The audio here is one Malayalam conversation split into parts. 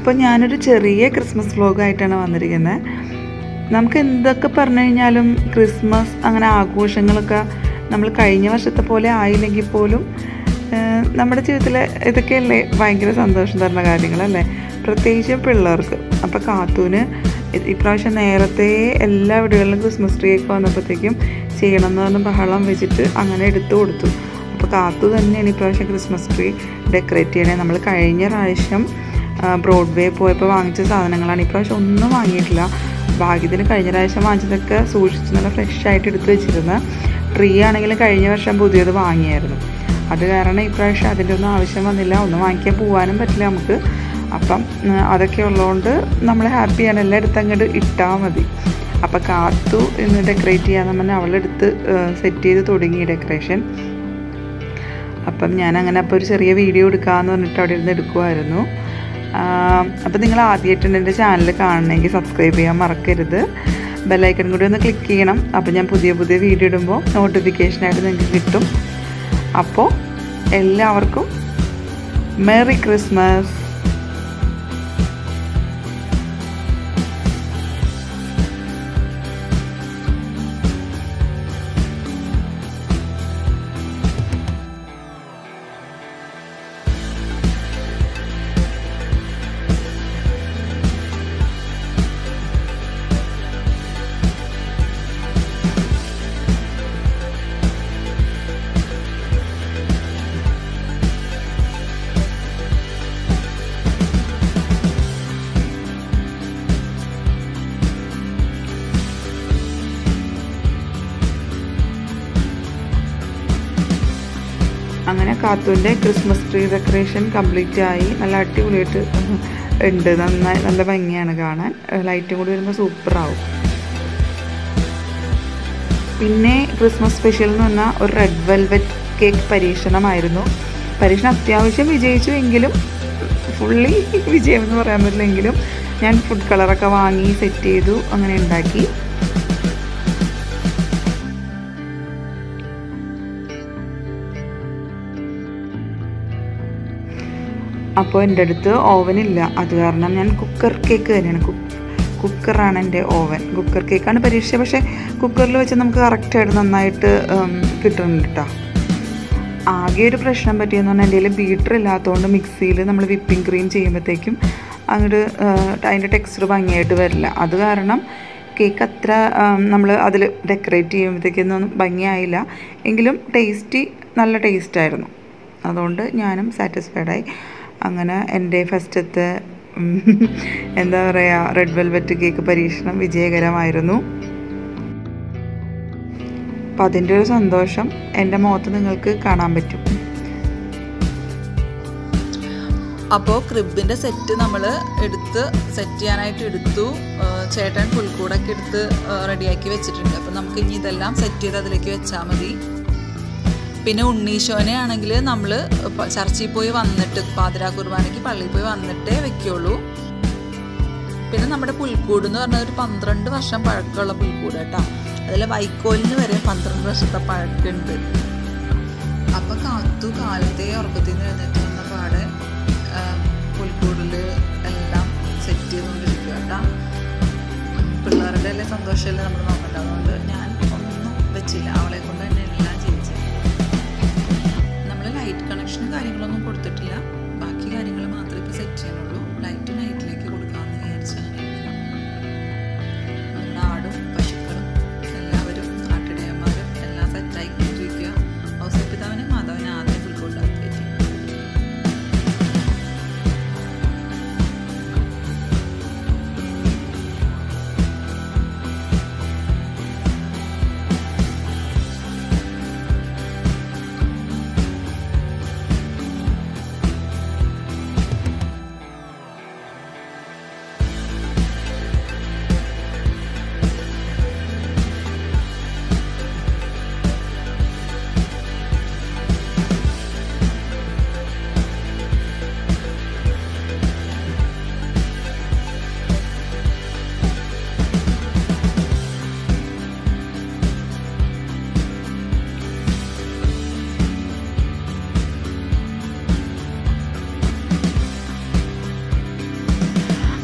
അപ്പോൾ ഞാനൊരു ചെറിയ ക്രിസ്മസ് വ്ലോഗായിട്ടാണ് വന്നിരിക്കുന്നത്. നമുക്ക് എന്തൊക്കെ പറഞ്ഞു കഴിഞ്ഞാലും ക്രിസ്മസ് അങ്ങനെ ആഘോഷങ്ങളൊക്കെ നമ്മൾ കഴിഞ്ഞ വർഷത്തെ പോലെ ആയില്ലെങ്കിൽ പോലും നമ്മുടെ ജീവിതത്തിൽ ഇതൊക്കെയല്ലേ ഭയങ്കര സന്തോഷം തരുന്ന കാര്യങ്ങളല്ലേ, പ്രത്യേകിച്ചും പിള്ളേർക്ക്. അപ്പോൾ കാത്തൂന് ഇപ്രാവശ്യം നേരത്തെ എല്ലാ വീടുകളിലും ക്രിസ്മസ് ട്രീ ഒക്കെ വന്നപ്പോഴത്തേക്കും ചെയ്യണമെന്ന് പറഞ്ഞ് ബഹളം വെച്ചിട്ട് അങ്ങനെ എടുത്തു കൊടുത്തു. അപ്പോൾ കാത്തു തന്നെയാണ് ഇപ്രാവശ്യം ക്രിസ്മസ് ട്രീ ഡെക്കറേറ്റ് ചെയ്യണേ. നമ്മൾ കഴിഞ്ഞ പ്രാവശ്യം ബ്രോഡ്വേ പോയപ്പോൾ വാങ്ങിച്ച സാധനങ്ങളാണ്. ഇപ്രാവശ്യം ഒന്നും വാങ്ങിയിട്ടില്ല. ഭാഗ്യത്തിന് കഴിഞ്ഞ പ്രാവശ്യം വാങ്ങിച്ചതൊക്കെ സൂക്ഷിച്ച് നല്ല ഫ്രഷായിട്ട് എടുത്ത് വെച്ചിരുന്നത്. ട്രീ ആണെങ്കിലും കഴിഞ്ഞ വർഷം പുതിയത് വാങ്ങിയായിരുന്നു. അത് കാരണം ഇപ്രാവശ്യം അതിൻ്റെ ഒന്നും ആവശ്യം വന്നില്ല. ഒന്നും വാങ്ങിക്കാൻ പോകാനും പറ്റില്ല നമുക്ക്. അപ്പം അതൊക്കെ ഉള്ളതുകൊണ്ട് നമ്മൾ ഹാപ്പിയാണ്. എല്ലാം എടുത്ത് അങ്ങോട്ട് ഇട്ടാൽ മതി. അപ്പം കാത്തു ഇന്ന് ഡെക്കറേറ്റ് ചെയ്യാമെന്ന് പറഞ്ഞാൽ അവളെടുത്ത് സെറ്റ് ചെയ്ത് തുടങ്ങി ഡെക്കറേഷൻ. അപ്പം ഞാനങ്ങനെ അപ്പോൾ ഒരു ചെറിയ വീഡിയോ എടുക്കാമെന്ന് പറഞ്ഞിട്ട് അവിടെ ഇരുന്ന് എടുക്കുമായിരുന്നു. അപ്പോൾ നിങ്ങൾ ആദ്യമായിട്ടുണ്ട് എൻ്റെ ചാനൽ കാണണമെങ്കിൽ സബ്സ്ക്രൈബ് ചെയ്യാൻ മറക്കരുത്. ബെല്ലൈക്കൺ കൂടി ഒന്ന് ക്ലിക്ക് ചെയ്യണം. അപ്പോൾ ഞാൻ പുതിയ പുതിയ വീഡിയോ ഇടുമ്പോൾ നോട്ടിഫിക്കേഷനായിട്ട് നിങ്ങൾക്ക് കിട്ടും. അപ്പോൾ എല്ലാവർക്കും മെറി ക്രിസ്മസ്. അങ്ങനെ കാത്തൂൻ്റെ ക്രിസ്മസ് ട്രീ ഡെക്കറേഷൻ കംപ്ലീറ്റ് ആയി. നല്ല അടിപൊളിയായിട്ട് ഉണ്ട്. നല്ല ഭംഗിയാണ് കാണാൻ. ലൈറ്റും കൂടി വരുമ്പോൾ സൂപ്പറാവും. പിന്നെ ക്രിസ്മസ് സ്പെഷ്യൽ എന്ന് പറഞ്ഞാൽ ഒരു റെഡ് വെൽവെറ്റ് കേക്ക് പരീക്ഷണമായിരുന്നു. പരീക്ഷണം അത്യാവശ്യം വിജയിച്ചു എങ്കിലും ഫുള്ളി വിജയം എന്ന് പറയാൻ പറ്റില്ലെങ്കിലും ഞാൻ ഫുഡ് കളറൊക്കെ വാങ്ങി സെറ്റ് ചെയ്തു, അങ്ങനെ ഉണ്ടാക്കി. അപ്പോൾ എൻ്റെ അടുത്ത് ഓവനില്ല. അത് കാരണം ഞാൻ കുക്കർ കേക്ക് തന്നെയാണ്. കുക്കറാണ് എൻ്റെ ഓവൻ. കുക്കർ കേക്കാണ് പരീക്ഷ. പക്ഷേ കുക്കറിൽ വെച്ച് നമുക്ക് കറക്റ്റായിട്ട് നന്നായിട്ട് കിട്ടുന്നുണ്ട് കേട്ടോ. ആകെ ഒരു പ്രശ്നം പറ്റിയെന്ന് പറഞ്ഞാൽ എൻ്റെ കയ്യിൽ ബീറ്റർ ഇല്ലാത്തതുകൊണ്ട് മിക്സിയിൽ നമ്മൾ വിപ്പിംഗ് ക്രീം ചെയ്യുമ്പോഴത്തേക്കും അങ്ങോട്ട് അതിൻ്റെ ടെക്സ്ചർ ഭംഗിയായിട്ട് വരില്ല. അത് കാരണം കേക്ക് അത്ര നമ്മൾ അതിൽ ഡെക്കറേറ്റ് ചെയ്യുമ്പോഴത്തേക്കൊന്നും ഭംഗിയായില്ല. എങ്കിലും നല്ല ടേസ്റ്റായിരുന്നു. അതുകൊണ്ട് ഞാനും സാറ്റിസ്ഫൈഡായി. അങ്ങനെ എൻ്റെ ഫസ്റ്റത്തെ എന്താ പറയുക റെഡ് വെൽവെറ്റ് കേക്ക് പരീക്ഷണം വിജയകരമായിരുന്നു. അപ്പം അതിൻ്റെ ഒരു സന്തോഷം എൻ്റെ മുഖത്ത് നിങ്ങൾക്ക് കാണാൻ പറ്റും. അപ്പോൾ ക്രിബിൻ്റെ സെറ്റ് നമ്മൾ സെറ്റ് ചെയ്യാനായിട്ട് എടുത്തു. ചേട്ടൻ പുൽക്കൂടൊക്കെ എടുത്ത് റെഡിയാക്കി വെച്ചിട്ടുണ്ട്. അപ്പോൾ നമുക്ക് ഇനി ഇതെല്ലാം സെറ്റ് ചെയ്ത് അതിലേക്ക് വെച്ചാൽ മതി. പിന്നെ ഉണ്ണീശോനെ ആണെങ്കിൽ നമ്മൾ ചർച്ചിൽ പോയി വന്നിട്ട് പാതിരാ കുർബാനയ്ക്ക് പള്ളിയിൽ പോയി വന്നിട്ടേ വെക്കുള്ളൂ. പിന്നെ നമ്മുടെ പുൽക്കൂട് എന്ന് പറഞ്ഞാൽ ഒരു 12 വർഷം പഴക്കമുള്ള പുൽക്കൂട് കേട്ടോ. അതിൽ വൈക്കോലിന് വരെ 12 വർഷത്തെ പഴക്കമുണ്ട്. അപ്പം കാലത്തെ ഉറക്കത്തിൽ നിന്ന് എഴുന്നേറ്റ് വന്ന പാടെ പുൽക്കൂടിൽ എല്ലാം സെറ്റ് ചെയ്തുകൊണ്ടിരിക്കുക കേട്ടോ. പിള്ളേരുടെ എല്ലാം സന്തോഷമല്ലേ നമ്മൾ നോക്കണ്ട. അതുകൊണ്ട് ഞാൻ ഒന്നും വെച്ചില്ല. അവളെ കൊണ്ട് തന്നെ എല്ലാം ചെയ്യിച്ചു. നമ്മൾ ലൈറ്റ് കണക്ഷനും കാര്യങ്ങളൊന്നും കൊടുത്തിട്ടില്ല. ബാക്കി കാര്യങ്ങൾ മാത്രമേ ഇപ്പോൾ സെറ്റ് ചെയ്യാനുള്ളൂ. ലൈറ്റ് നൈറ്റിലേക്ക് കൊടുക്കാമെന്ന് വിചാരിച്ചാണ് ഇരിക്കുക. നമ്മുടെ ആടും പശുക്കളും എല്ലാവരും നാട്ടിടയന്മാരും എല്ലാം സെറ്റായിക്കൊണ്ടിരിക്കുക. ഔസപിതാവിനും മാതാവിനും ആദ്യം പുൽക്കൂട്ടാക്കി വെച്ചു.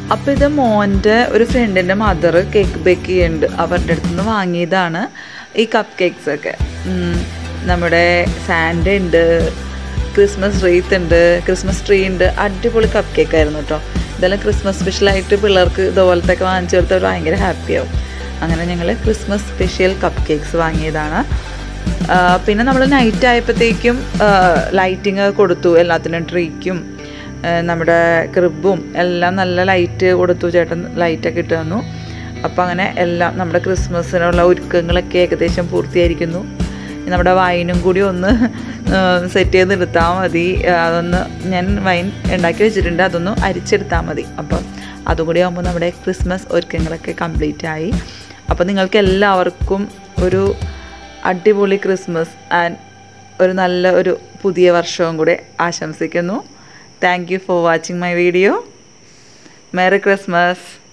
അപ്പോൾ ഇത് മോൻ്റെ ഒരു ഫ്രണ്ടിൻ്റെ മദർ കേക്ക് ബേക്ക് ചെയ്യുന്നുണ്ട്. അവരുടെ അടുത്ത് നിന്ന് വാങ്ങിയതാണ് ഈ കപ്പ് കേക്ക്സൊക്കെ. നമ്മുടെ സാൻഡ ഉണ്ട്, ക്രിസ്മസ് ക്രിസ്മസ് ട്രീ ഉണ്ട്. അടിപൊളി കപ്പ് കേക്കായിരുന്നു കേട്ടോ. ഇതെല്ലാം ക്രിസ്മസ് സ്പെഷ്യലായിട്ട് പിള്ളേർക്ക് ഇതുപോലത്തെ ഒക്കെ വാങ്ങിച്ചു കൊടുത്താൽ ഭയങ്കര ഹാപ്പിയാവും. അങ്ങനെ ഞങ്ങൾ ക്രിസ്മസ് സ്പെഷ്യൽ കപ്പ് കേക്ക്സ് വാങ്ങിയതാണ്. പിന്നെ നമ്മൾ നൈറ്റ് ആയപ്പോഴത്തേക്കും ലൈറ്റിങ് കൊടുത്തു എല്ലാത്തിനും, ട്രീക്കും നമ്മുടെ ക്രിബും എല്ലാം നല്ല ലൈറ്റ് കൊടുത്തു. ചേട്ടൻ ലൈറ്റൊക്കെ ഇട്ട് തന്നു. അപ്പോൾ അങ്ങനെ എല്ലാം നമ്മുടെ ക്രിസ്മസിനുള്ള ഒരുക്കങ്ങളൊക്കെ ഏകദേശം പൂർത്തിയായിരിക്കുന്നു. നമ്മുടെ വൈനും കൂടി ഒന്ന് സെറ്റ് ചെയ്ത് എടുത്താൽ മതി. അതൊന്ന് ഞാൻ വൈൻ ഉണ്ടാക്കി വെച്ചിട്ടുണ്ട്, അതൊന്ന് അരിച്ചെടുത്താൽ മതി. അപ്പം അതുകൂടി ആകുമ്പോൾ നമ്മുടെ ക്രിസ്മസ് ഒരുക്കങ്ങളൊക്കെ കംപ്ലീറ്റ് ആയി. അപ്പോൾ നിങ്ങൾക്ക് എല്ലാവർക്കും ഒരു അടിപൊളി ക്രിസ്മസ് ആൻഡ് ഒരു നല്ല ഒരു പുതിയ വർഷവും കൂടെ ആശംസിക്കുന്നു. Thank you for watching my video. Merry Christmas.